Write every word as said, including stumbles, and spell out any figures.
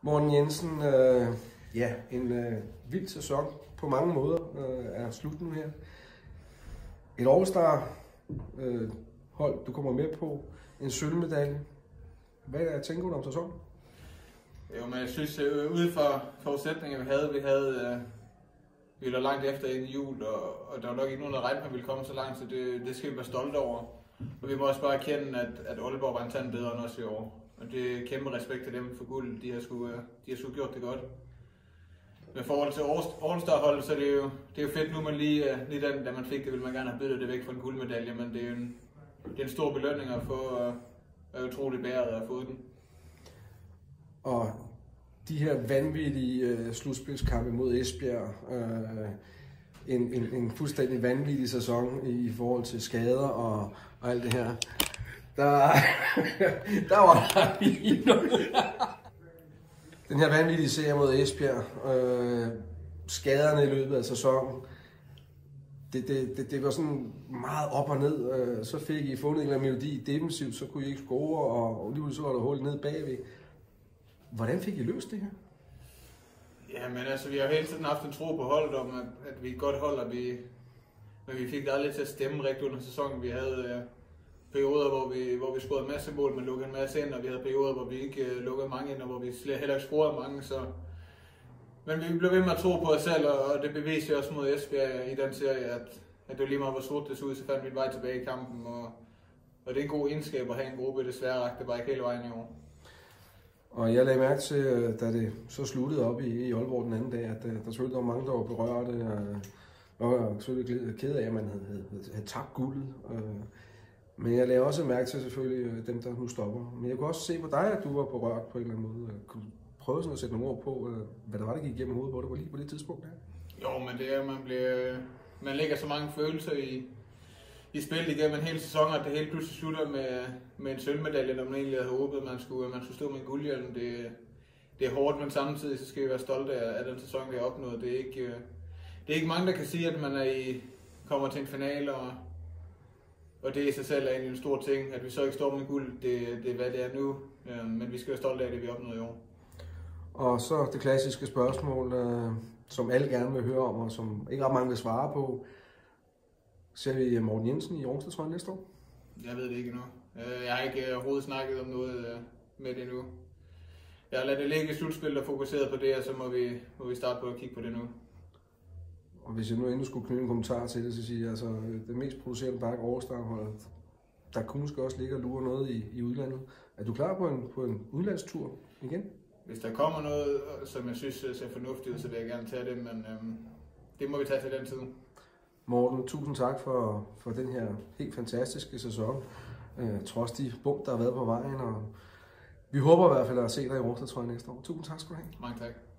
Morten Jensen, øh, ja, en øh, vild sæson på mange måder øh, er slut nu her. Et All-Star øh, hold, du kommer med på, en sølvmedalje. Hvad tænker du om sæsonen? Jo, men jeg synes, øh, ude fra forudsætninger, vi havde, vi havde, øh, vi lå langt efter inden jul, og, og der var nok ikke nogen, der regnede med, at vi ville komme så langt, så det, det skal vi være stolte over. Og vi må også bare erkende, at, at Aalborg var en tand bedre end os i år. Og det er kæmpe respekt til dem for guld. De har sgu, de har sgu gjort det godt. Med forhold til All-Star-holdet, så er det jo, det er jo fedt nu, man lige, lige den, da man fik det, ville man gerne have byttet det væk fra en guldmedalje, men det er jo en, det er en stor belønning at få, og er utroligt bæret at få den. Og de her vanvittige uh, slutspilskampe mod Esbjerg, uh, en, en, en fuldstændig vanvittig sæson i, i forhold til skader og, og alt det her. Der, der var der lige noget. Den her vanvittige serie mod Esbjerg, øh, skaderne i løbet af sæsonen, det, det, det, det var sådan meget op og ned. Øh, så fik I fundet en eller anden melodi defensivt, så kunne I ikke score, og, og lige så var der hul ned bagved. Hvordan fik I løst det her? Ja, men altså, vi har hele tiden haft en tro på holdet om, at, at vi er et godt hold, og vi, men vi fik det aldrig til at stemme rigtigt under sæsonen. Vi havde øh, perioder, hvor vi, hvor vi scorede en masse mål, men lukkede en masse ind, og vi havde perioder, hvor vi ikke uh, lukkede mange ind, og hvor vi slet heller ikke scorede mange. Så. Men vi blev ved med at tro på os selv, og det beviste vi også mod Esbjerg i den serie, at, at det var lige meget, hvor sort det så ud, så fandt vi et vej tilbage i kampen. Og, og det er en god egenskab at have en gruppe, desværre rakte det bare ikke hele vejen i år. Og jeg lagde mærke til, da det så sluttede op i, i Aalborg den anden dag, at der selvfølgelig var mange, der var berørte, og jeg var selvfølgelig ked af, at man havde, havde, havde tabt guldet. Men jeg lagde også mærke til selvfølgelig dem, der nu stopper. Men jeg kunne også se på dig, at du var berørt på en eller anden måde. Kunne du prøve sådan at sætte nogle ord på, hvad der var, der gik igennem hovedet på dig på lige på det tidspunkt der? Jo, men det er, man bliver, man lægger så mange følelser i, i spil igennem en hel sæson, at det hele pludselig slutter med, med en sølvmedalje, når man egentlig havde håbet, at man skulle, man skulle stå med en guldhjelm. Det, det er hårdt, men samtidig så skal vi være stolte af, af den sæson, vi har opnået. Det er ikke, det er ikke mange, der kan sige, at man er i, kommer til en finale, og Og det i sig selv er egentlig en stor ting, at vi så ikke står med guld, det, det er hvad det er nu, men vi skal være stolte af det, vi opnåede i år. Og så det klassiske spørgsmål, som alle gerne vil høre om, og som ikke ret mange vil svare på. Ser vi Morten Jensen i Aarhus næste år? Jeg ved det ikke endnu. Jeg har ikke overhovedet snakket om noget med det endnu. Jeg har ladet det ligge i slutspillet og fokuseret på det, og så må vi, må vi starte på at kigge på det nu. Og hvis jeg nu endnu skulle knytte en kommentar til det, så siger jeg, altså det mest producerende Dark All-Star-hold, der kunne måske også ligge og lure noget i, i udlandet. Er du klar på en, på en udlandstur igen? Hvis der kommer noget, som jeg synes ser fornuftigt ud, så vil jeg gerne tage det, men øhm, det må vi tage til den tid. Morten, tusind tak for, for den her helt fantastiske sæson, øh, trods de bump, der har været på vejen. Og vi håber i hvert fald at se dig i Aarhus næste år. Tusind tak skal du have. Mange tak.